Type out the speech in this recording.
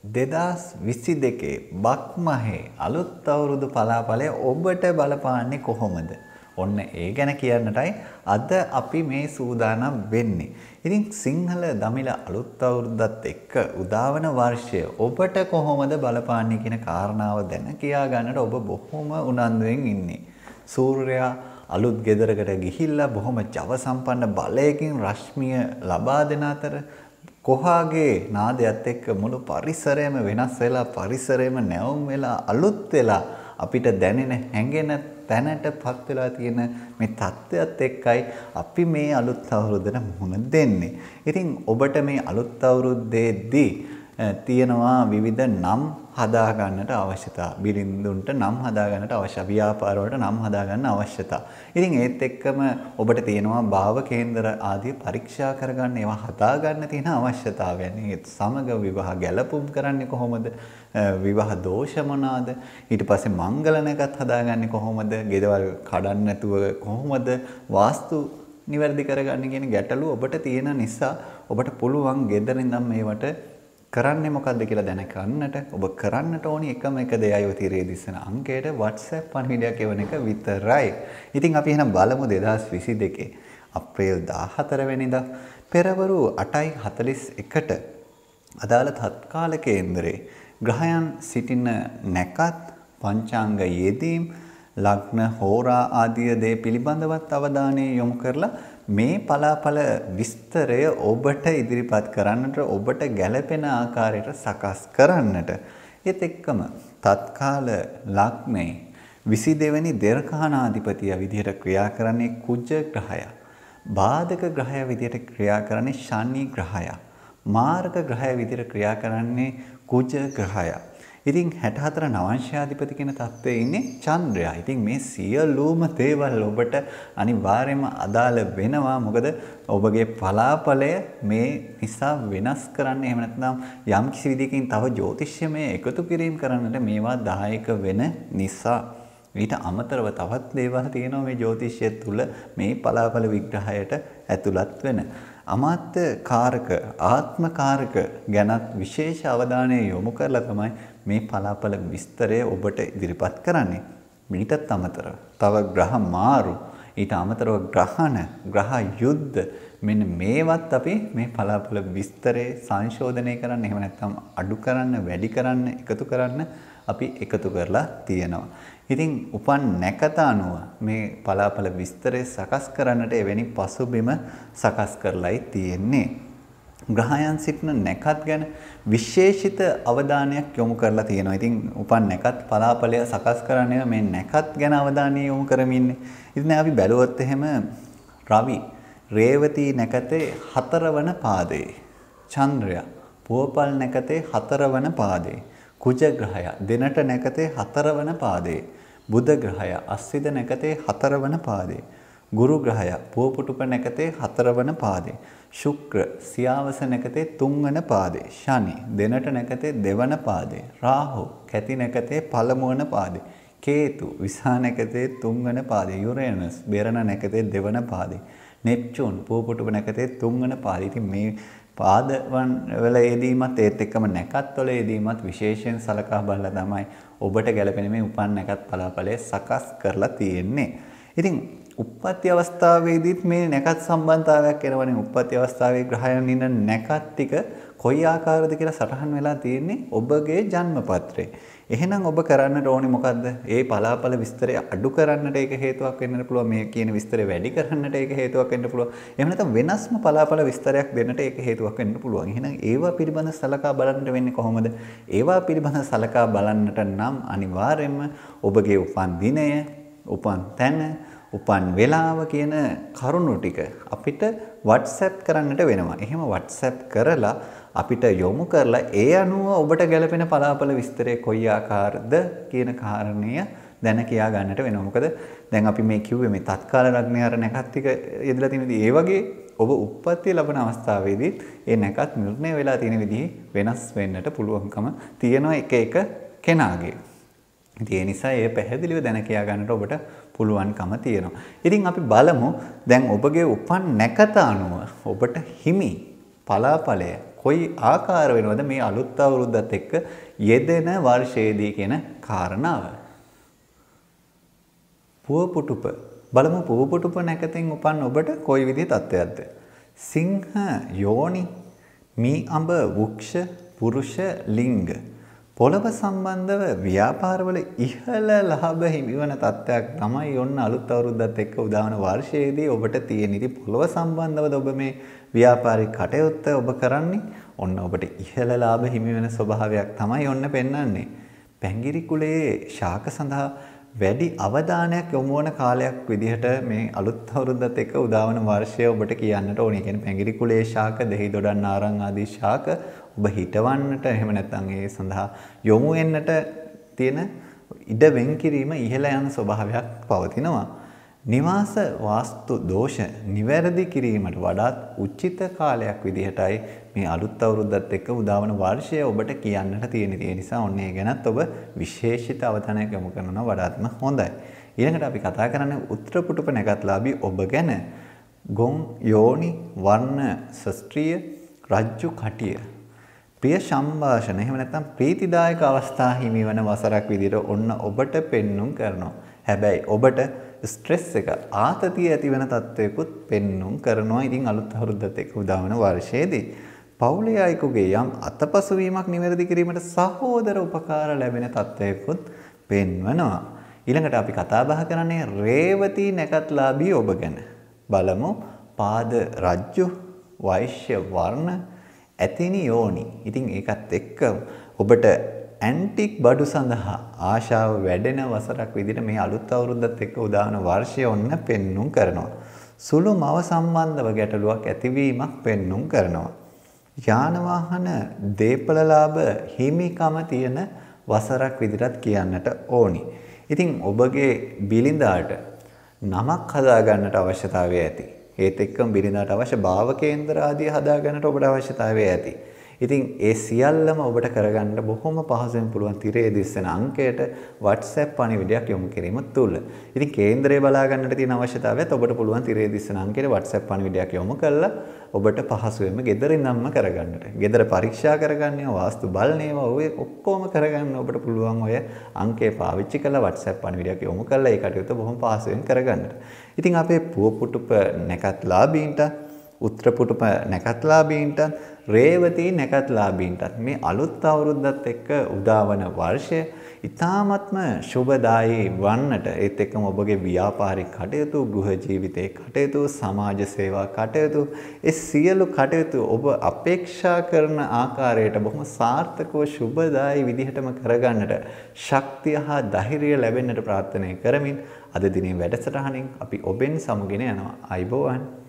2022 බක්මහේ අලුත් අවුරුදු පලාපලය ඔබට බලපාන්නේ කොහොමද? ඔන්න ඒ ගැන කියන්නටයි අද අපි මේ සූදානම් වෙන්නේ. ඉතින් සිංහල දමිළ අලුත් අවුරුද්දත් එක්ක උදාවන වර්ෂය ඔබට කොහොමද බලපාන්නේ කියන කාරණාව දැන කියා ගන්නට ඔබ බොහොම උනන්දුවෙන් ඉන්නේ. සූර්යයා අලුත් ගෙදරකට ගිහිල්ලා බොහොම ජව සම්පන්න බලයකින් රශ්මිය ලබා දෙන අතර කොහාගේ නාදයත් එක්ක මුළු පරිසරයම වෙනස් වෙලා පරිසරයම නැවුම් වෙලා අලුත් වෙලා අපිට දැනෙන හැඟෙන තැනටපත් වෙලා තියෙන මේ தත්ත්වයත් එක්කයි අපි මේ අලුත් අවුරුද්දට මුහුණ දෙන්නේ. ඉතින් ඔබට මේ අලුත් අවුරුද්දේදී තියෙනවා විවිධ නම් හදා ගන්නට අවශ්‍යතා. බිරිඳුන්ට නම් හදා ගන්නට අවශ්‍ය. ව්‍යාපාර වලට නම් හදා ගන්න අවශ්‍යතා. ඉතින් ඒත් එක්කම ඔබට තියෙනවා භාව කේන්දර ආදී පරීක්ෂා කරගන්න ඒවා හදා ගන්න තියෙන අවශ්‍යතාවයන්. ඒත් සමග විවාහ ගැලපුම් කරන්නේ කොහොමද? විවාහ දෝෂ මොනවාද? ඊට පස්සේ මංගල නැකත් හදාගන්නේ කොහොමද? ගෙදවල් කඩන්න නැතුව කොහොමද වාස්තු නිවැරදි කරගන්නේ කියන ගැටලු ඔබට තියෙන නිසා ඔබට පුළුවන් ගෙදරින් ඉඳන් මේවට කරන්නේ මොකද්ද කියලා දැනගන්නට ඔබ කරන්නට ඕනි එකම එක දෙයයි ඔය තිරේ දිස්සන අංකයට WhatsApp පණිවිඩයක් එවන එක විතරයි. ඉතින් අපි එහෙනම් බලමු 2022 අප්‍රේල් 14 වෙනිදා පෙරවරු 8:41ට අදාළ තත්කාල කේන්දරේ ග්‍රහයන් සිටින නැකත් පංචාංග යෙදීම් ලග්න හෝරා ආදී දේ පිළිබඳවත් අවධානය යොමු කරලා මේ පලාපල විස්තරය ඔබට ඉදිරිපත් කරන්නට ඔබට ගැළපෙන ආකාරයට සකස් කරන්නට ඒත් එක්කම තත්කාල ලග්නේ 22 වෙනි දීර්ඝානාධිපතිය විදිහට ක්‍රියා කරන්නේ කුජ ග්‍රහය. බාධක ග්‍රහය විදිහට ක්‍රියා කරන්නේ ශනි ග්‍රහය. මාර්ග ග්‍රහය විදිහට ක්‍රියා කරන්නේ කුජ ග්‍රහය. ඉතින් 64 නවංශාධිපති කියන තත්ත්වයේ ඉන්නේ චන්ද්‍රයා. ඉතින් මේ සියලුම දේවල් ඔබට අනිවාර්යයෙන්ම අදාළ වෙනවා. මොකද ඔබගේ පලාපලය මේ නිසා වෙනස් කරන්න එහෙම නැත්නම් යම් කිසි විදිහකින් තව ජ්‍යොතිෂ්‍යමය එකතු කිරීම කරන්නට මේවා දායක වෙන නිසා. ඊට අමතරව තවත් දේවල් තියෙනවා මේ ජ්‍යොතිෂය තුල මේ පලාපල විග්‍රහයට ඇතුළත් වෙන. අමාත්‍ය කාරක ආත්ම කාරක ගැනත් විශේෂ අවධානය යොමු කරලා තමයි මේ පලාපල විස්තරය ඔබට ඉදිරිපත් කරන්නේ. ඊටත් අමතරව තව ග්‍රහ මාරු ඊට අමතරව ග්‍රහණ ග්‍රහ යුද්ධ මෙන්න මේවත් අපි මේ පලාපල විස්තරේ සංශෝධනය කරන්න එහෙම නැත්නම් අඩු කරන්න වැඩි කරන්න එකතු කරන්න අපි එකතු කරලා තියෙනවා. ඉතින් උපන් නැකත අනුව මේ පලාපල විස්තරය සකස් කරන්නට එවැනි පසුබිම සකස් කරලායි තියෙන්නේ. ග්‍රහයන් සිටින නැකත් ගැන විශේෂිත අවධානයක් යොමු කරලා තියෙනවා. ඉතින් උපන් නැකත් පලාපලය සකස් කරන්නේ මේ නැකත් ගැන අවධානය යොමු කරමින් ඉන්නේ. ඉතින් අපි බැලුවොත් එහෙම රවි රේවතී නැකතේ 4 වන පාදයේ චන්ද්‍රයා පුවපල් නැකතේ 4 වන පාදයේ කුජ ග්‍රහය දෙනට නැකතේ 4 වන පාදයේ බුධ ග්‍රහය අස්විද නැකතේ 4 වන පාදයේ ගුරු ග්‍රහය පුවපුටුප නැකතේ 4 වන පාදයේ ශුක්‍ර සියාවස නැකතේ 3 වන පාදයේ ශනි දෙනට නැකතේ 2 වන පාදයේ රාහු කැති නැකතේ 1 වන පාදයේ කේතු විසා නැකතේ 3 වන පාදයේ යුරේනස් බෙරණ නැකතේ 2 වන පාදයේ නෙප්චූන් පුවපුටුප නැකතේ 3 වන පාදයේ. ඉතින් මේ පාදවන් වල යෙදීමත් ඒත් එක්කම නැකත් වල යෙදීමත් විශේෂයෙන් සලකා බලලා තමයි ඔබට ගැළපෙන මේ උපන් නැකත් පලාපලය සකස් කරලා තියෙන්නේ. ඉතින් උප්පත්ති අවස්ථාවේදීත් මේ නැකත් සම්බන්ධතාවයක් එනවනේ. උප්පත්ති අවස්ථාවේ ග්‍රහයන් ඉන්න නැකත් ටික කොයි ආකාරද කියලා සටහන් වෙලා තියෙන්නේ ඔබගේ ජන්මපත්‍රේ. එහෙනම් ඔබ කරන්නට ඕනේ මොකද්ද? ඒ පලාපල විස්තරය අඩු කරන්නට ඒක හේතුවක් වෙන්නත් පුළුවන්. මේ කියන විස්තරය වැඩි කරන්නට ඒක හේතුවක් වෙන්න පුළුවන්. එහෙම නැත්නම් වෙනස්ම පලාපල විස්තරයක් දෙන්නට ඒක හේතුවක් වෙන්න පුළුවන්. එහෙනම් ඒවා පිළිබඳ සලකා බලන්නට වෙන්නේ කොහොමද? ඒවා පිළිබඳ සලකා බලන්නට නම් අනිවාර්යයෙන්ම ඔබගේ උපන් දිනය, උපන් තැන, උපන් වේලාව කියන කරුණු ටික අපිට WhatsApp කරන්නට වෙනවා. එහෙම WhatsApp කරලා අපිට යොමු කරලා ඒ අනුව ඔබට ගැළපෙන පලාපල විස්තරය කොයි ආකාරද කියන කාරණය දැන කියා ගන්නට වෙනවා. මොකද දැන් අපි මේ කිව්වේ මේ තත්කාල ලග්නේ අර නැකත් ටික යෙදලා තියෙනදී ඒ වගේ ඔබ උප්පත්ති ලැබෙන අවස්ථාවේදී ඒ නැකත් නිර්ණය වෙලා තියෙන විදිහ වෙනස් වෙන්නට පුළුවන්කම තියෙනවා එක එක කෙනාගේ. ඉතින් ඒ නිසා ඒ පැහැදිලිව දැන කියා ගන්නට ඔබට පුළුවන්කම තියෙනවා. ඉතින් අපි බලමු දැන් ඔබගේ උපන් නැකත අනුව ඔබට හිමි පලාපලය කොයි ආකාර වෙනවද මේ අලුත් අවුරුද්දත් එක්ක යෙදෙන වර්ෂයේදී කියන කාරණාව. පුවපුටුප බලමු පුවපුටුප නැකතින් උපන් ඔබට කොයි විදිහේ තත්ත්වයක්ද? සිංහ යෝනි මී අඹ වෘක්ෂ පුරුෂ ලිංග පොළව සම්බන්ධව ව්‍යාපාරවල ඉහළ ලාභ හිමිවන තත්ත්වයක් තමයි ඔන්න අලුත් අවුරුද්දත් එක්ක උදාවන වර්ෂයේදී ඔබට තියෙන. ඉතින් පොළව සම්බන්ධවද ඔබ මේ ව්‍යාපාරික කටයුත්ත ඔබ කරන්නේ? ඔන්න ඔබට ඉහළ ලාභ හිමි වෙන ස්වභාවයක් තමයි ඔන්න පෙන්වන්නේ. පැංගිරි කුලයේ ශාක සඳහා වැඩි අවධානයක් යොමු වන කාලයක් විදිහට මේ අලුත් අවුරුද්දත් එක්ක උදාවන වර්ෂය ඔබට කියන්නට ඕනේ. කියන්නේ පැංගිරි කුලයේ ශාක, දෙහි දොඩම් නාරං ආදී ශාක ඔබ හිටවන්නට එහෙම නැත්නම් ඒ සඳහා යොමු වෙන්නට තියෙන ඉඩ වෙන් කිරීම ඉහළ යන ස්වභාවයක් පවතිනවා. නිවාස වාස්තු දෝෂ නිවැරදි කිරීමට වඩාත් උචිත කාලයක් විදිහටයි මේ අලුත් අවුරුද්දත් එක්ක උදාවන වර්ෂය ඔබට කියන්නට තියෙන. ඒ නිසා ඔන්න ඒ ගැනත් ඔබ විශේෂිත අවධානයක් යොමු කරනවා වඩාත්ම හොඳයි. ඊළඟට අපි කතා කරන්නේ උත්තරපුටුප නැගත්ලාභී ඔබ ගැන. ගොන් යෝනි වර්ණ ශාස්ත්‍රීය රජ්ජු කටිය ප්‍රිය සම්භාෂණ එහෙම නැත්නම් ප්‍රීතිදායක අවස්ථා හිමි වන වසරක් විදිහට ඔන්න ඔබට පෙන්눔 කරනවා. හැබැයි ඔබට ස්ට්‍රෙස් එක ආතතිය ඇති වෙන තත්වයකුත් පෙන්눔 කරනවා. ඉතින් අලුත් අවුරුද්දත් එක්ක උදාවන වර්ෂයේදී පවුලේ අයෙකුගේ යම් අතපසු වීමක් නිවැරදි කිරීමට සහෝදර උපකාර ලැබෙන තත්වයකුත් පෙන්වනවා. ඊළඟට අපි කතා බහ කරන්නේ රේවතී නැකත්ලාභී ඔබ ගැන. බලමු පාද රජ්ජු වෛශ්‍ය වර්ණ ඇතිනි යෝනි. ඉතින් ඒකත් එක්ක ඔබට ඇන්ටික් බඩු සඳහා ආශාව වැඩෙන වසරක් විදිහට මේ අලුත් අවුරුද්දත් එක්ක උදාන වර්ෂය ඔන්න පෙන්눔 කරනවා. සුළු මව සම්බන්ධව ගැටලුවක් ඇතිවීමක් පෙන්눔 කරනවා. යාන වාහන දීපල ලාභ හිමිකම තියෙන වසරක් විදිහට කියන්නට ඕනි. ඉතින් ඔබගේ බිරිඳාට නමක් හදා ගන්නට අවශ්‍යතාවය ඇති. ඒත් එක්කම බිරිඳාට අවශ්‍ය භාව කේන්දර ආදී හදා ගන්නට ඔබට අවශ්‍යතාවය ඇති. ඉතින් ඒ සියල්ලම ඔබට කරගන්න බොහොම පහසුවෙන් පුළුවන් තිරයේ දිස්සන අංකයට WhatsApp පණිවිඩයක් යොමු කිරීම තුළ. ඉතින් කේන්දරය බලා ගන්නට තියෙන අවශ්‍යතාවයත් ඔබට පුළුවන් තිරයේ දිස්සන අංකයට WhatsApp පණිවිඩයක් යොමු කළා ඔබට පහසුවෙන්ම ගෙදර ඉඳන්ම කරගන්නට. ගෙදර පරීක්ෂා කරගන්නවා, වාස්තු බලනේවා ඔය ඔක්කොම කරගන්න ඔබට පුළුවන් ඔය අංකය පාවිච්චි කරලා WhatsApp පණිවිඩයක් යොමු කළා ඒ කටයුත්ත බොහොම පහසුවෙන් කරගන්නට. ඉතින් අපේ පුවපුටුප නැකත්ලාභීන්ට උත්තරපුටුප නැකත්ලාභීන්ට රේවතී නැකත්ලාභීන්ටත් මේ අලුත් අවුරුද්දත් එක්ක උදාවන වර්ෂය ඉතාමත්ම සුබදායී වන්නට ඒත් එක්කම ඔබගේ ව්‍යාපාරික කටයුතු, ගෘහ ජීවිතයේ කටයුතු, සමාජ සේවා කටයුතු ඒ සියලු කටයුතු ඔබ අපේක්ෂා කරන ආකාරයට බොහොම සාර්ථකව සුබදායී විදිහටම කරගන්නට ශක්තිය හා ධෛර්යය ලැබෙන්නට ප්‍රාර්ථනා කරමින් අද දිනේ වැඩසටහනින් අපි ඔබෙන් සමුගෙන යනවා. අයබෝවන්.